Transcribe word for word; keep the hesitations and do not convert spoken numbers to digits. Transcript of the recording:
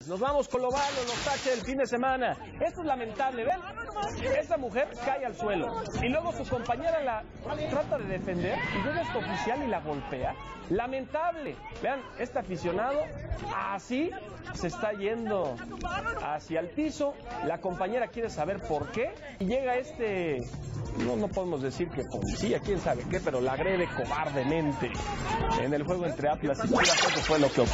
Nos vamos con lo malo, los taches del fin de semana. Esto es lamentable, ¿ven? Esta mujer cae al suelo y luego su compañera la trata de defender y llega este oficial y la golpea. Lamentable. Vean, este aficionado así se está yendo hacia el piso. La compañera quiere saber por qué y llega este... No, no podemos decir que policía, quién sabe qué, pero la agrede cobardemente en el juego entre Atlas y Chivas. Eso fue lo que ocurrió.